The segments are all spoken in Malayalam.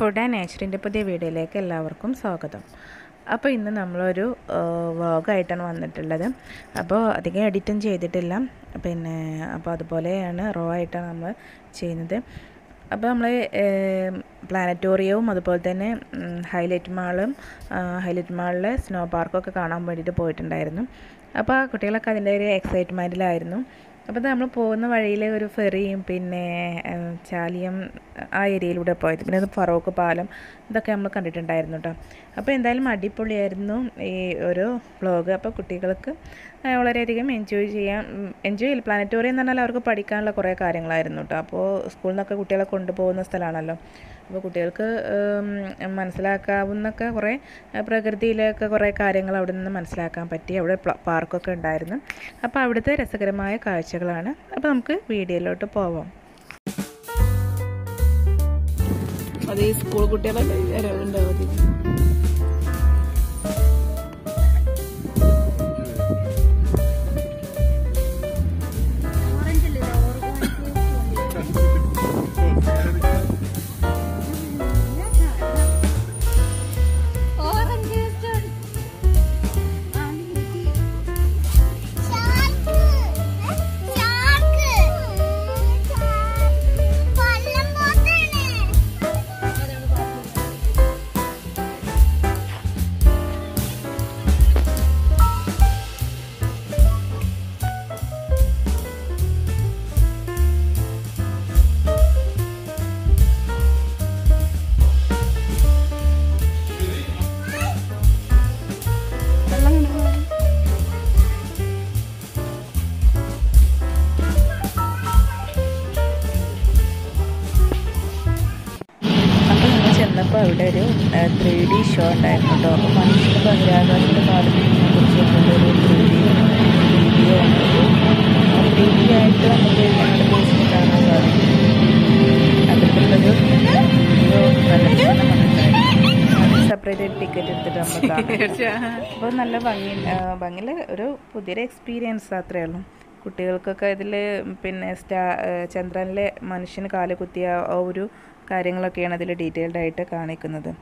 ഫുഡ് ആൻഡ് നേച്ചറിൻ്റെ പുതിയ വീഡിയോയിലേക്ക് എല്ലാവർക്കും സ്വാഗതം. അപ്പോൾ ഇന്ന് നമ്മളൊരു വ്ളോഗായിട്ടാണ് വന്നിട്ടുള്ളത്. അപ്പോൾ അധികം എഡിറ്റും ചെയ്തിട്ടില്ല, അപ്പോൾ അതുപോലെയാണ് റോ ആയിട്ടാണ് നമ്മൾ ചെയ്യുന്നത്. അപ്പോൾ നമ്മൾ പ്ലാനറ്റോറിയവും അതുപോലെ തന്നെ ഹൈലൈറ്റ് മാളിലെ സ്നോ പാർക്കൊക്കെ കാണാൻ വേണ്ടിയിട്ട് പോയിട്ടുണ്ടായിരുന്നു. അപ്പോൾ ആ കുട്ടികളൊക്കെ അതിൻ്റെ ഒരു എക്സൈറ്റ്മെൻറ്റിലായിരുന്നു. അപ്പോൾ നമ്മൾ പോകുന്ന വഴിയിൽ ഒരു ഫെറിയും പിന്നെ ചാലിയം ആ ഏരിയയിലൂടെ പോയത്, പിന്നെ അത് ഫറോക്ക് പാലം ഇതൊക്കെ നമ്മൾ കണ്ടിട്ടുണ്ടായിരുന്നു കേട്ടോ. അപ്പോൾ എന്തായാലും അടിപൊളിയായിരുന്നു ഈ ഒരു വ്ളോഗ്. അപ്പോൾ കുട്ടികൾക്ക് വളരെയധികം എൻജോയ് പ്ലാനറ്റോറിയം എന്ന് പറഞ്ഞാൽ അവർക്ക് പഠിക്കാനുള്ള കുറേ കാര്യങ്ങളായിരുന്നു കേട്ടോ. അപ്പോൾ സ്കൂളിൽ നിന്നൊക്കെ കുട്ടികളെ കൊണ്ടുപോകുന്ന സ്ഥലമാണല്ലോ. അപ്പോൾ കുട്ടികൾക്ക് മനസ്സിലാക്കാവുന്നൊക്കെ കുറേ പ്രകൃതിയിലൊക്കെ കുറേ കാര്യങ്ങൾ അവിടെ നിന്ന് മനസ്സിലാക്കാൻ പറ്റി. അവിടെ പാർക്കൊക്കെ ഉണ്ടായിരുന്നു. അപ്പോൾ അവിടുത്തെ രസകരമായ കാഴ്ചകളാണ്. അപ്പോൾ നമുക്ക് വീഡിയോയിലോട്ട് പോവാം. അത് ഈ സ്കൂൾ കുട്ടികളല്ലേ ഉണ്ടാവും. അപ്പോൾ അവിടെ ഒരു 3D ഷോ ഉണ്ടായിരുന്നു കേട്ടോ. അപ്പോൾ മനുഷ്യൻ്റെ ബഹിരാകാശത്തെ കാലത്തിനെ കുറിച്ചുള്ളൊരു 3D വീഡിയോ ആണ്. 3D ആയിട്ട് നമുക്ക് ഞങ്ങളുടെ ബേസിൽ കാണാൻ സാധിക്കും. അതിലുള്ളൊരു വീഡിയോ സെപ്പറേറ്റ് ടിക്കറ്റ് എടുത്തിട്ട് നമ്മൾ കാണാം. അപ്പോൾ നല്ല ഭംഗിയുള്ള ഒരു പുതിയൊരു എക്സ്പീരിയൻസ് അത്രയേ ഉള്ളൂ. കുട്ടികൾക്കൊക്കെ ഇതിൽ പിന്നെ ചന്ദ്രനിലെ മനുഷ്യന് കാല് കുത്തിയ ആ ഒരു കാര്യങ്ങളൊക്കെയാണ് അതിൽ ഡീറ്റെയിൽഡ് ആയിട്ട് കാണിക്കുന്നത്.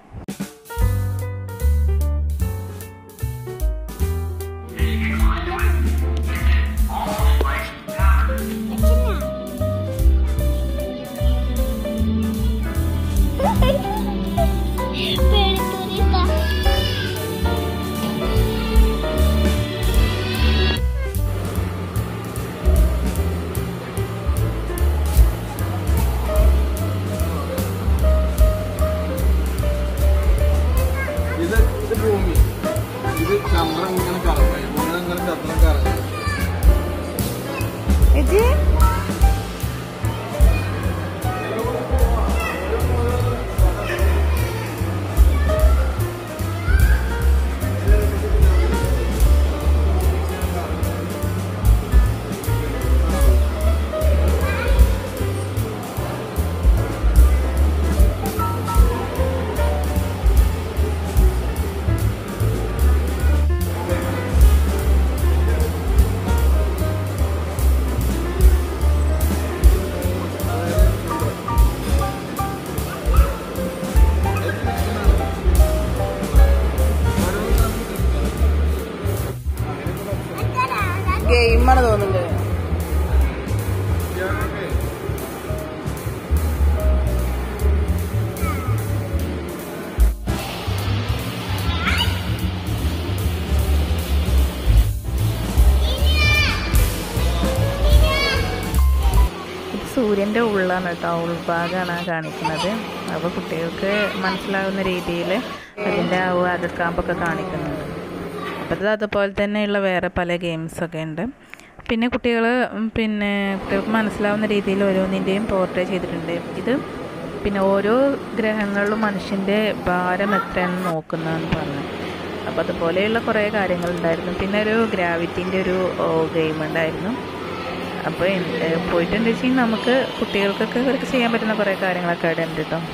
ഗെയിമാണ് തോന്നുന്നുണ്ട്. സൂര്യൻ്റെ ഉള്ളാണ് കേട്ടോ, ഉൾഭാഗമാണ് കാണിക്കുന്നത്. അപ്പോൾ കുട്ടികൾക്ക് മനസ്സിലാകുന്ന രീതിയിൽ അതിൻ്റെ അകക്കാമ്പൊക്കെ കാണിക്കുന്നുണ്ട്. അപ്പോൾ അതുപോലെ തന്നെയുള്ള വേറെ പല ഗെയിംസൊക്കെ ഉണ്ട്. പിന്നെ കുട്ടികൾക്ക് മനസ്സിലാവുന്ന രീതിയിൽ ഓരോന്നിൻ്റെയും പോർട്രേ ചെയ്തിട്ടുണ്ട്. ഇത് പിന്നെ ഓരോ ഗ്രഹങ്ങളിലും മനുഷ്യൻ്റെ ഭാരം എത്രയാണെന്ന് നോക്കുന്നതെന്ന് പറഞ്ഞു. അപ്പോൾ അതുപോലെയുള്ള കുറേ കാര്യങ്ങളുണ്ടായിരുന്നു. പിന്നെ ഒരു ഗ്രാവിറ്റീൻ്റെ ഒരു ഗെയിം ഉണ്ടായിരുന്നു. അപ്പോൾ പോയിട്ടുണ്ടെന്ന് വെച്ചാൽ നമുക്ക് കുട്ടികൾക്കൊക്കെ ഇവർക്ക് ചെയ്യാൻ പറ്റുന്ന കുറേ കാര്യങ്ങളൊക്കെ അവിടെ ഉണ്ട് കേട്ടോ.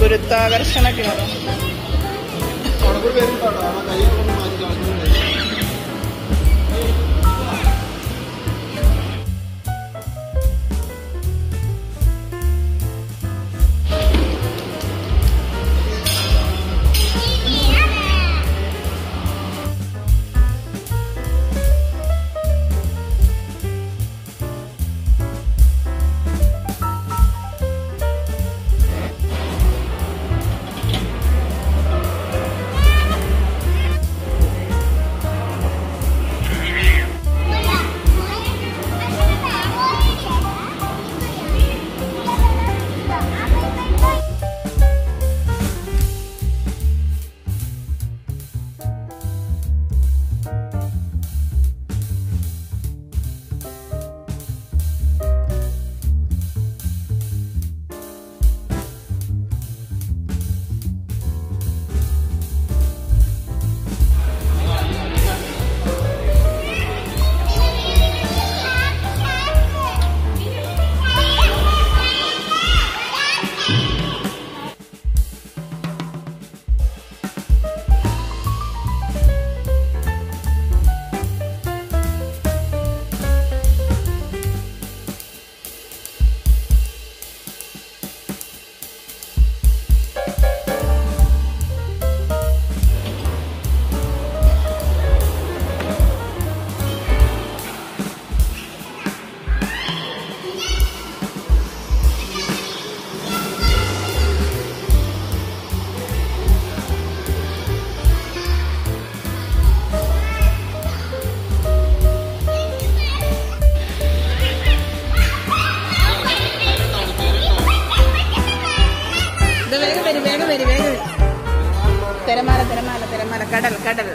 ഗുരുത്വാകർഷണ കിണറ്. തിരമാല തിരമാല തിരമാല കടൽ കടൽ.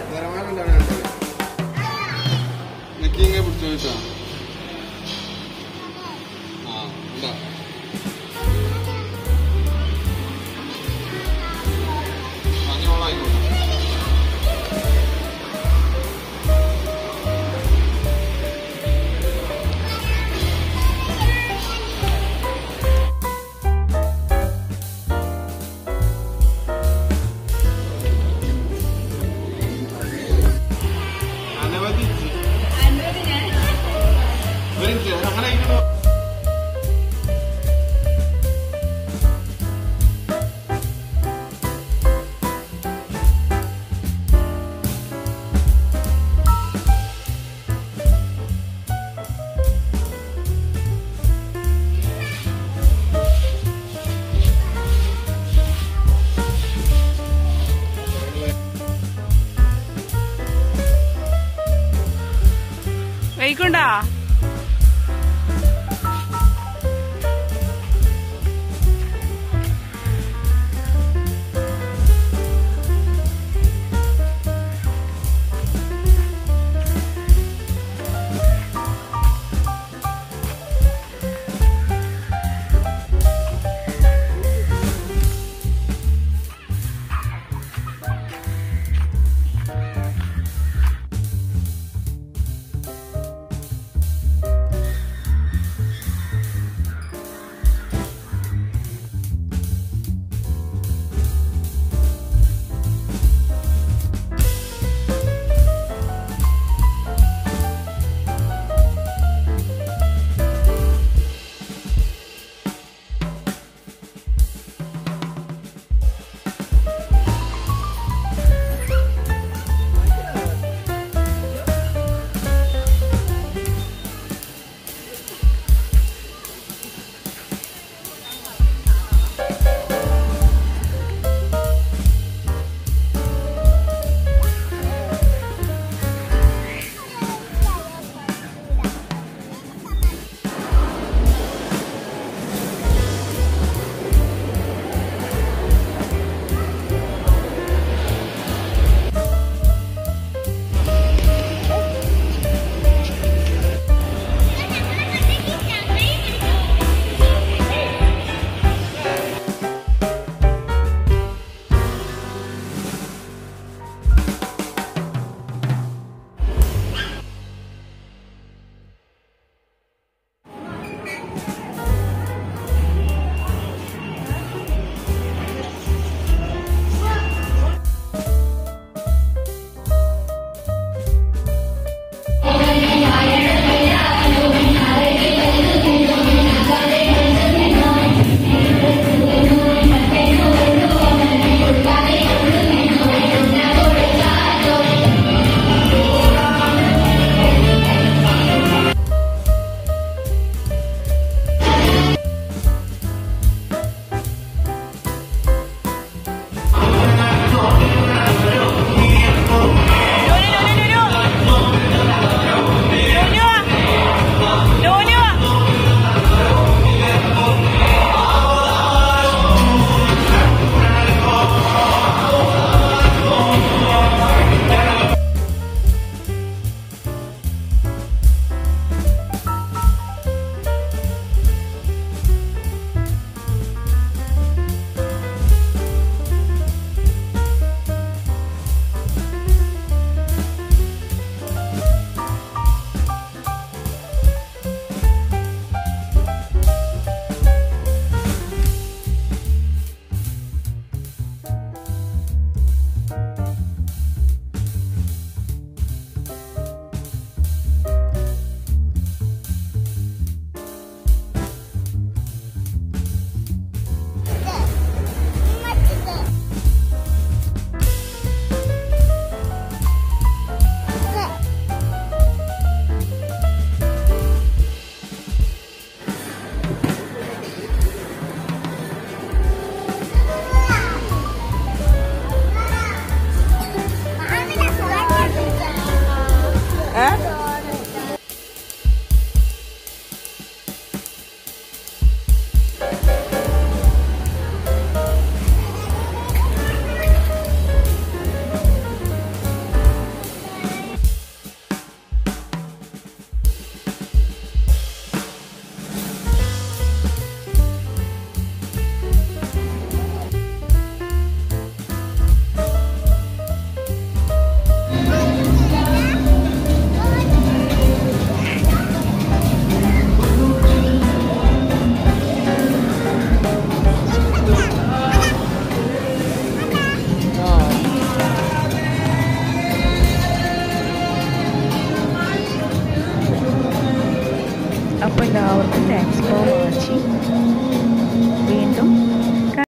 Thanks for